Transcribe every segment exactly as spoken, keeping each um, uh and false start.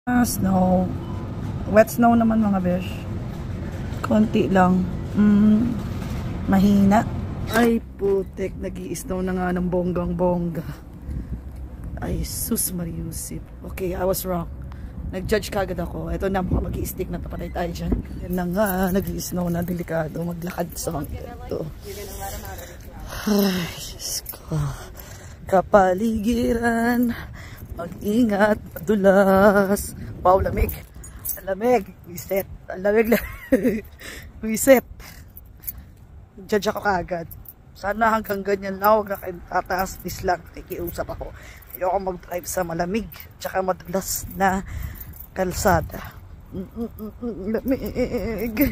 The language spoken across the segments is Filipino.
Ah, snow. Wet snow naman mga besh. Konti lang. Mm, mahina. Ay putek, nag-i-snow na nga ng bonggang bongga. Ay sus Mariusip. Okay, I was wrong. Nag-judge kagad ako. Ito na, mukhang mag-i-stick na tapatay tayo dyan. Yan na nga, nag-i-snow na, delikado. Maglakad sa ito. Ay, Diyos ko. Kapaligiran. Mag-ingat, madulas. Wow, lamig. Lamig. Reset. Lamig lang. Reset. Judge ako kagad. Sana hanggang ganyan lang. Huwag na kayong tataas. This lang. Kikiusap ako. Ayoko mag-drive sa malamig. Tsaka madulas na kalsada. Lamig.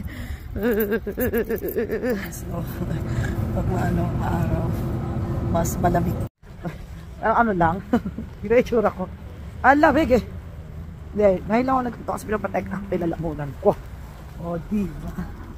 So, pag ano, araw, mas malamig. Ano lang, hindi na itsura ko. Ang lamig eh. Hindi, ngayon lang ako nagpunta kasi pinapatek ang pinalamunan ko. O, diba?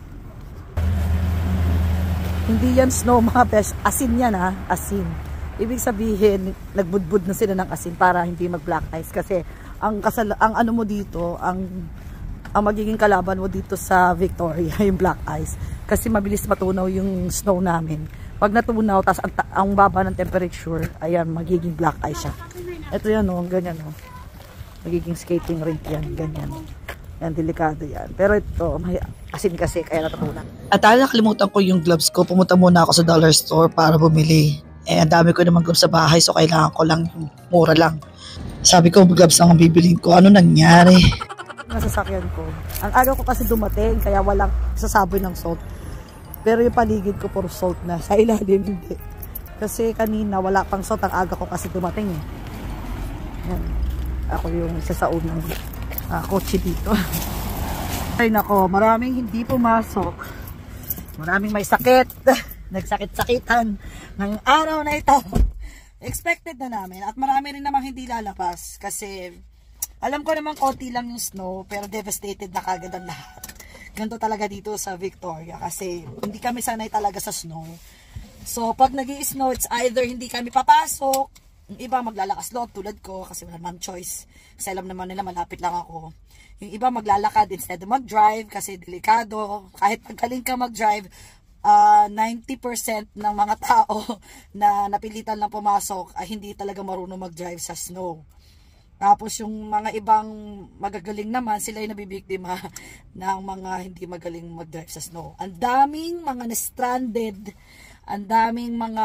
Hindi yan snow mga best. Asin yan ha, asin. Ibig sabihin, nagbudbud na sila ng asin para hindi mag-black ice. Kasi, ang, kasal ang ano mo dito, ang, ang magiging kalaban mo dito sa Victoria, yung black ice. Kasi mabilis matunaw yung snow namin. Pag natunaw, tas ang, ang baba ng temperature, ayan, magiging black ice siya. Ito yan o, ganyan o. Magiging skating rink yan, ganyan. Yan, delikado yan. Pero ito, may asin kasi, kaya natutunan. At dahil nakalimutan ko yung gloves ko, pumunta muna ako sa dollar store para bumili. Eh, ang dami ko naman gloves sa bahay, so kailangan ko lang, mura lang. Sabi ko, gloves lang ang bibilin ko. Ano nangyari? Nasasakyan ko. Ang araw ko kasi dumating, kaya walang sasaboy ng salt. Pero yung paligid ko puro salt na. Sa ilalim hindi. Kasi kanina wala pang salt. Ang aga ko kasi dumating eh. Yan. Ako yung isa sa unang uh, kotse dito. Ay nako, maraming hindi pumasok. Maraming may sakit. Nagsakit-sakitan ng araw na ito. Expected na namin. At marami rin namang hindi lalabas. Kasi alam ko naman konti lang yung snow. Pero devastated na kagad ang lahat. Ganito talaga dito sa Victoria kasi hindi kami sanay talaga sa snow. So pag nag-i-snow, it's either hindi kami papasok, yung iba maglalakas loob tulad ko kasi wala naman choice. Kasi alam naman nila malapit lang ako. Yung iba maglalakad instead of mag-drive kasi delikado. Kahit pagkaling ka mag-drive, uh, ninety percent ng mga tao na napilitan lang pumasok ay hindi talaga marunong mag-drive sa snow. Tapos yung mga ibang magagaling naman, sila yung nabibiktima ng mga hindi magaling mag-drive sa snow. Ang daming mga na-stranded, ang daming mga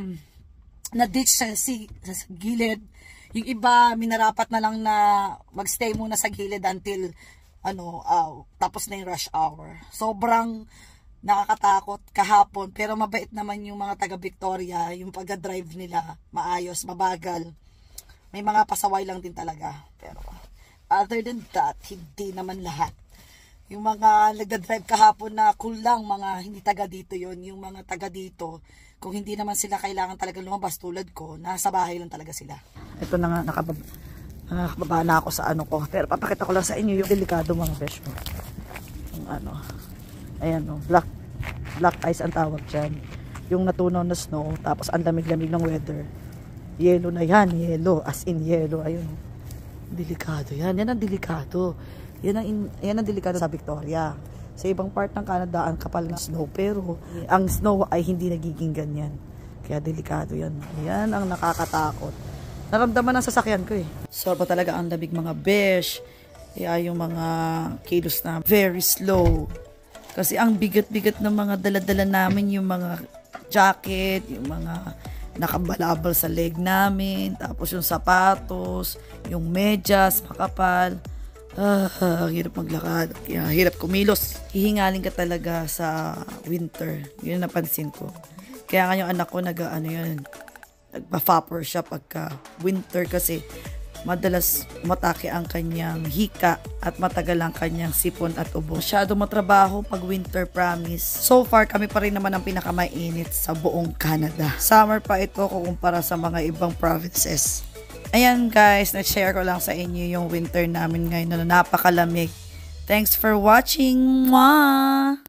na-ditch sa, si, sa gilid. Yung iba, minarapat na lang na mag-stay muna sa gilid until ano, uh, tapos na yung rush hour. Sobrang nakakatakot kahapon, pero mabait naman yung mga taga-Victoria, yung pag-drive nila, maayos, mabagal. May mga pasaway lang din talaga. Pero other than that, hindi naman lahat. Yung mga nagda-drive kahapon na cool lang, mga hindi taga dito yon. Yung mga taga dito, kung hindi naman sila kailangan talaga lumabas tulad ko, nasa bahay lang talaga sila. Ito na nga, nakababa, nakababa na ako sa ano ko. Pero papakita ko lang sa inyo yung delikado mga besh mo. Yung ano, ayan o, black, black ice ang tawag dyan. Yung natunaw na snow, tapos ang lamig-lamig ng weather. Yellow na yan, yellow, as in yellow, ayun. Delikado yan, yan ang delikado. Yan ang, in, yan ang delikado sa Victoria. Sa ibang part ng Canada, ang kapal ng snow, pero ang snow ay hindi nagiging ganyan. Kaya delikado yan. Yan ang nakakatakot. Naramdaman ng sasakyan ko eh. Sorba talaga ang lamig mga besh. Kaya yung mga kilos na very slow. Kasi ang bigat-bigat ng mga dala-dala namin, yung mga jacket, yung mga nakabalabal sa leg namin, tapos yung sapatos, yung medyas, makapal. Ah, hirap maglakad, kaya hirap kumilos. Hihingalin ka talaga sa winter, yun napansin ko. Kaya nga yung anak ko nag, ano yun, nagpa-vapor siya pagka winter kasi madalas matake ang kanyang hika at matagal ang kanyang sipon at ubo. Masyado matrabaho pag winter, promise. So far, kami pa rin naman ang pinakamainit sa buong Canada. Summer pa ito kukumpara sa mga ibang provinces. Ayan guys, na-share ko lang sa inyo yung winter namin ngayon na napakalamig. Thanks for watching! Mwah!